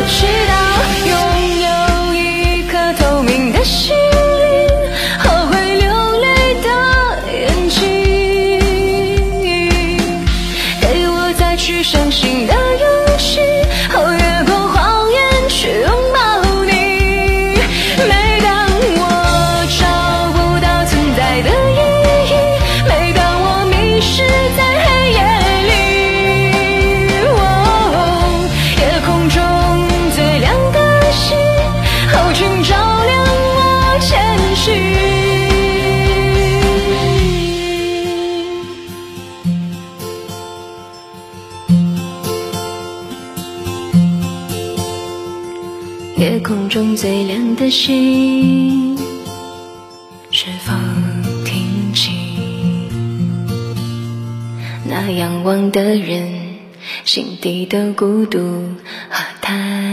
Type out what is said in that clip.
祈祷拥有一颗透明的心灵和会流泪的眼睛，给我再去相信的勇气，越过谎言去拥抱你。每当我找不到存在的意义，每当我迷失在黑夜里，夜空中最亮的星，请照亮我前行。夜空中最亮的星，是否听清那仰望的人心底的孤独和叹